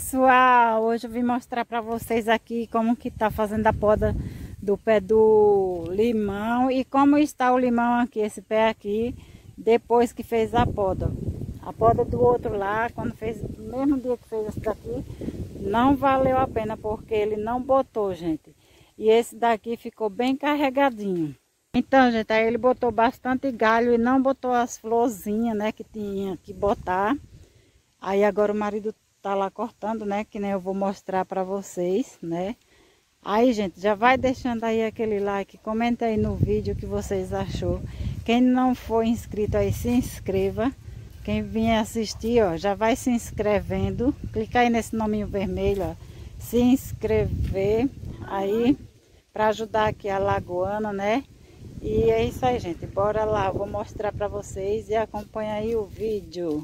pessoal, hoje eu vim mostrar para vocês aqui como que tá fazendo a poda do pé do limão e como está o limão aqui, esse pé aqui, depois que fez a poda. A poda do outro lá, quando fez, no mesmo dia que fez esse daqui, não valeu a pena porque ele não botou, gente. E esse daqui ficou bem carregadinho. Então, gente, aí ele botou bastante galho e não botou as florzinhas, né, que tinha que botar. Aí agora o marido tá lá cortando, né, que nem eu vou mostrar para vocês, né. Aí, gente, já vai deixando aí aquele like, comenta aí no vídeo o que vocês achou. Quem não for inscrito aí, se inscreva. Quem vier assistir, ó, já vai se inscrevendo. Clica aí nesse nominho vermelho, ó, se inscrever aí para ajudar aqui a Lagoana, né. E é isso aí, gente, bora lá, eu vou mostrar para vocês e acompanha aí o vídeo.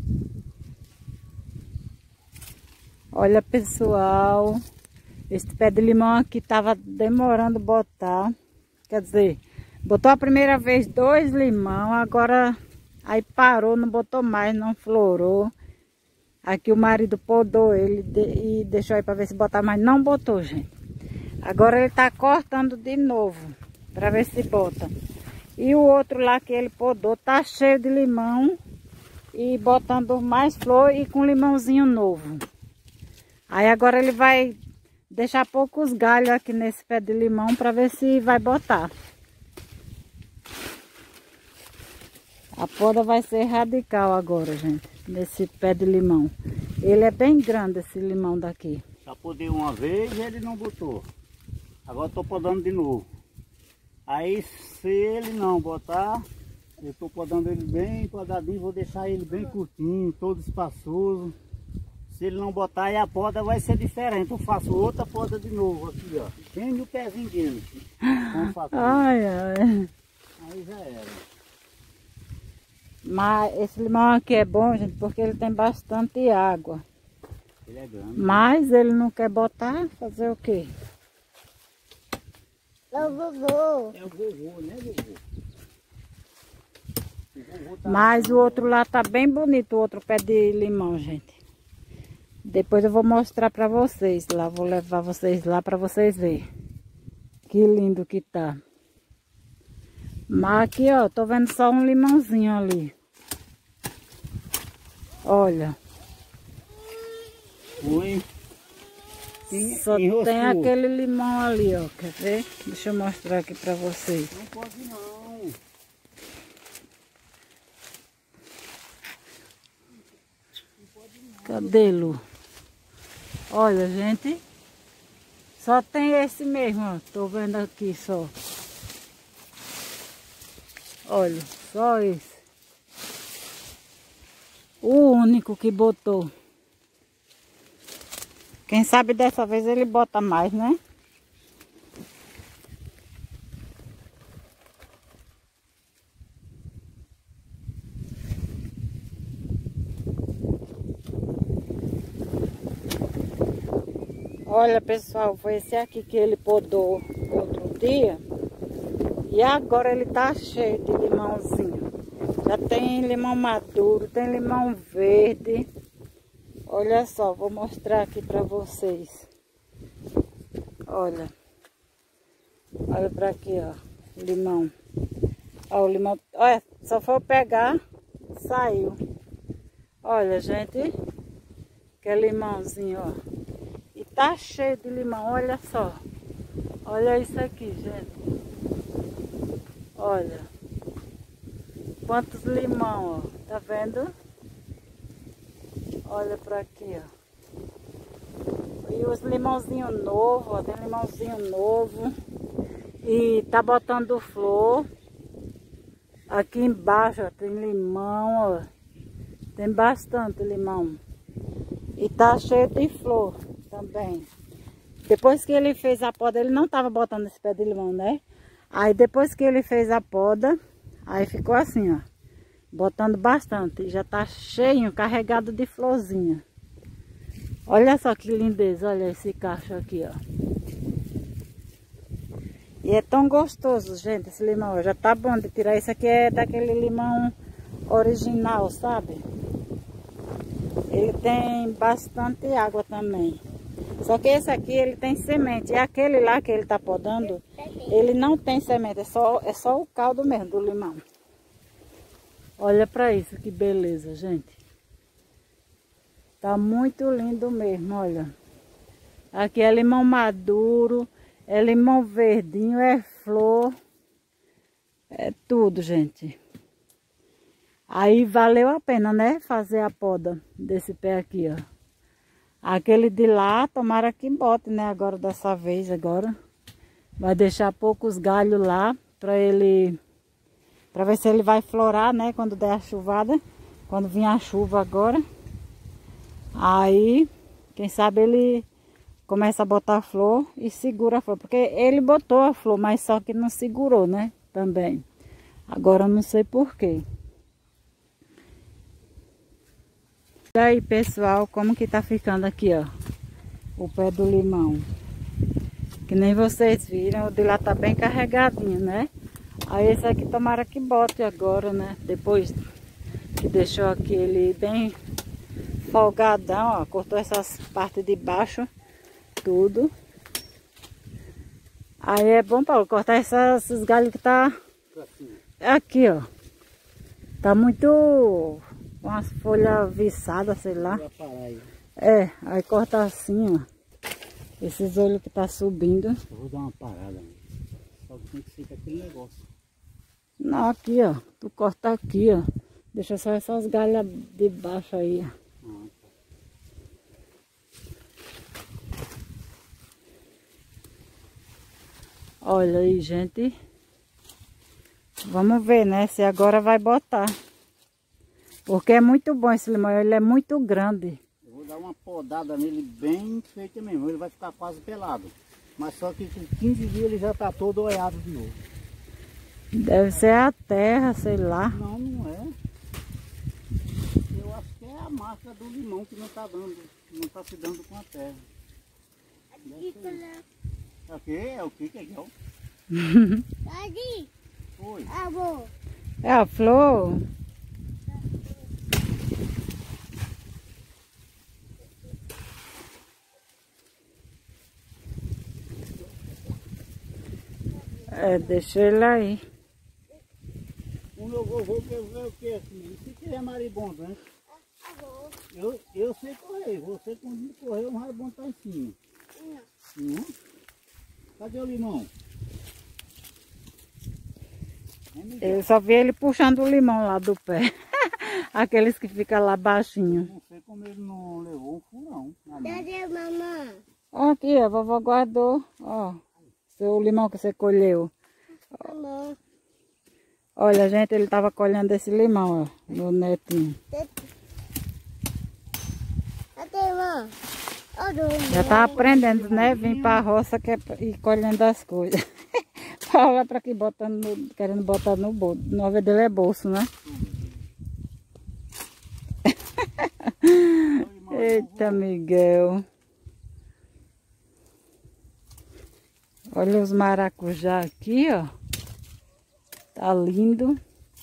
Olha, pessoal, esse pé de limão aqui tava demorando botar, quer dizer, botou a primeira vez 2 limão, agora aí parou, não botou mais, não florou. Aqui o marido podou ele e deixou aí para ver se botar, mas não botou, gente. Agora ele tá cortando de novo, para ver se bota. E o outro lá que ele podou tá cheio de limão e botando mais flor e com limãozinho novo. Aí agora ele vai deixar poucos galhos aqui nesse pé de limão para ver se vai botar. A poda vai ser radical agora, gente, nesse pé de limão. Ele é bem grande, esse limão daqui. Já podei uma vez e ele não botou. Agora estou podando de novo. Aí se ele não botar, eu estou podando ele bem podadinho, vou deixar ele bem curtinho, todo espaçoso. Se ele não botar, aí a poda vai ser diferente. Eu faço outra poda de novo aqui, ó. Bem no pezinho dele. Ai, ai. Aí já era. Mas esse limão aqui é bom, gente, porque ele tem bastante água. Ele é grande. Mas ele não quer botar, fazer o quê? É o vovô. É o vovô, né, vovô? O vovô tá... Mas o outro lá tá bem bonito, o outro pé de limão, gente. Depois eu vou mostrar pra vocês lá, vou levar vocês lá pra vocês verem. Que lindo que tá. Mas aqui, ó, tô vendo só um limãozinho ali. Olha. Oi. Só tem aquele limão ali, ó, quer ver? Deixa eu mostrar aqui pra vocês. Não pode não. Cadê, Lu? Olha, gente, só tem esse mesmo, ó. Tô vendo aqui só. Olha, só esse. O único que botou. Quem sabe dessa vez ele bota mais, né? Olha, pessoal, foi esse aqui que ele podou outro dia. E agora ele tá cheio de limãozinho. Já tem limão maduro, tem limão verde. Olha só, vou mostrar aqui pra vocês. Olha. Olha pra aqui, ó. Limão. Ó, o limão. Olha, só foi pegar, saiu. Olha, gente. Que limãozinho, ó. E tá cheio de limão, olha só. Olha isso aqui, gente. Olha. Quantos limão, ó. Tá vendo? Olha pra aqui, ó. E os limãozinhos novos, ó. Tem limãozinho novo. E tá botando flor. Aqui embaixo, ó, tem limão, ó. Tem bastante limão. E tá cheio de flor também. Depois que ele fez a poda, ele não tava botando esse pé de limão, né? Aí depois que ele fez a poda, aí ficou assim, ó. Botando bastante. Já tá cheio, carregado de florzinha. Olha só que lindeza. Olha esse cacho aqui, ó. E é tão gostoso, gente, esse limão. Já tá bom de tirar. Isso aqui é daquele limão original, sabe? ele tem bastante água também. Só que esse aqui ele tem semente. E aquele lá que ele tá podando, ele não tem semente, é só o caldo mesmo do limão. Olha pra isso, que beleza, gente. Tá muito lindo mesmo, olha. Aqui é limão maduro, é limão verdinho, é flor. É tudo, gente. Aí valeu a pena, né? Fazer a poda desse pé aqui, ó. Aquele de lá, tomara que bote, né? Agora, dessa vez, agora. Vai deixar poucos galhos lá pra ele... Pra ver se ele vai florar, né? Quando der a chuvada. Quando vir a chuva agora. Aí, quem sabe ele começa a botar flor e segura a flor. Porque ele botou a flor, mas só que não segurou, né? Também. Agora eu não sei por quê. E aí, pessoal, como que tá ficando aqui, ó. O pé do limão. Que nem vocês viram, o de lá tá bem carregadinho, né? Aí esse aqui tomara que bote agora, né? Depois que deixou aqui ele bem folgadão, ó. Cortou essas partes de baixo, tudo. Aí é bom, Paulo, cortar esses galhos que tá aqui, ó. Tá muito... com as folhas viçadas, sei lá. É, aí corta assim, ó. Esses olhos que tá subindo. Eu vou dar uma parada. Só que tem que ficar aquele negócio. Não, aqui, ó. Tu corta aqui, ó. Deixa só essas galhas de baixo aí, ó. Olha aí, gente. Vamos ver, né? Se agora vai botar. Porque é muito bom esse limão. Ele é muito grande. Eu vou dar uma podada nele bem feita mesmo. Ele vai ficar quase pelado. Mas só que com 15 dias ele já tá todo olhado de novo. Deve ser a terra, sei lá. Não, não é. Eu acho que é a marca do limão que não tá dando. Não tá se dando com a terra. Aqui é o que é que é? Oi. É a flor. É, deixa ele aí. O meu vovô quer ver o que assim? Se quiser maribondo, né? Eu sei correr. Você quando correr, o maribondo tá em cima. Não. Cadê o limão? Eu só vi ele puxando o limão lá do pé. Aqueles que ficam lá baixinho. Não sei como ele não levou um furão. Cadê a mamãe? Ó, aqui, a vovó guardou. Ó, seu limão que você colheu. Mamãe. Olha, gente, ele tava colhendo esse limão, ó, no netinho. Cadê, mãe? Já tá aprendendo, né? Vim pra roça e colhendo as coisas. Fala pra aqui, querendo botar no bolso. O nome dele é bolso, né? Eita, Miguel. Olha os maracujá aqui, ó. Tá lindo.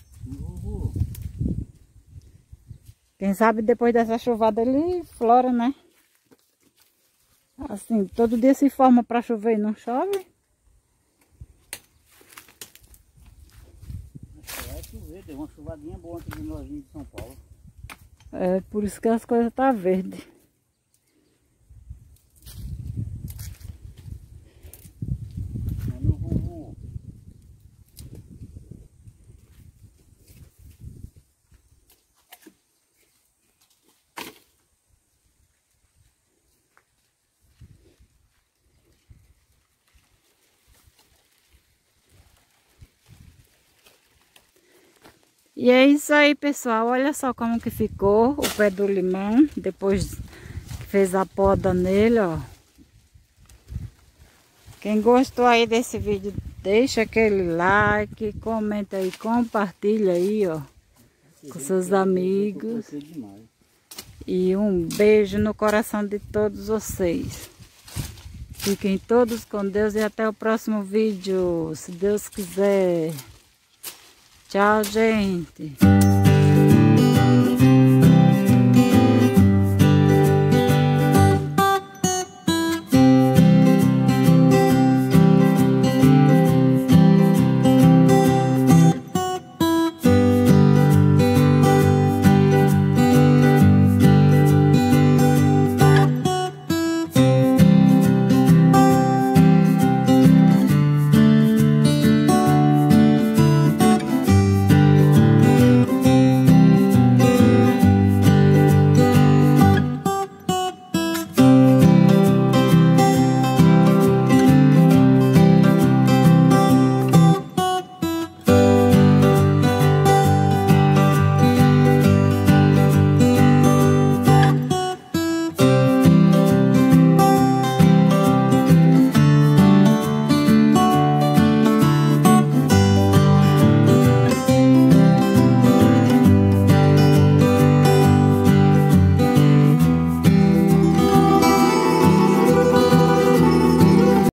Quem sabe depois dessa chuvada ele flora, né? Assim, todo dia se forma para chover e não chove. Vai chover, deu uma chuvadinha boa aqui de nós de São Paulo. É por isso que as coisas tá verde. É meu vovô. E é isso aí, pessoal. Olha só como que ficou o pé do limão. Depois que fez a poda nele, ó. Quem gostou aí desse vídeo, deixa aquele like, comenta aí, compartilha aí, ó. Com seus amigos. E um beijo no coração de todos vocês. Fiquem todos com Deus e até o próximo vídeo, se Deus quiser. Tchau, gente.